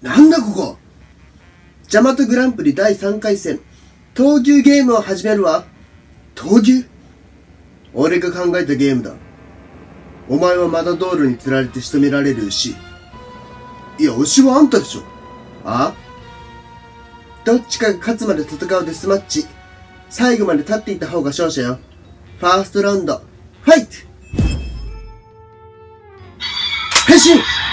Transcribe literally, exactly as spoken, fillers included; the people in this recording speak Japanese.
なんだここ。ジャマトグランプリだいさんかい戦、闘牛ゲームを始めるわ。闘牛？俺が考えたゲームだ。お前はまだ道路に釣られて仕留められる牛。いや、牛はあんたでしょ。ああ？どっちかが勝つまで戦うデスマッチ。最後まで立っていた方が勝者よ。ファーストラウンド、ファイト！変身！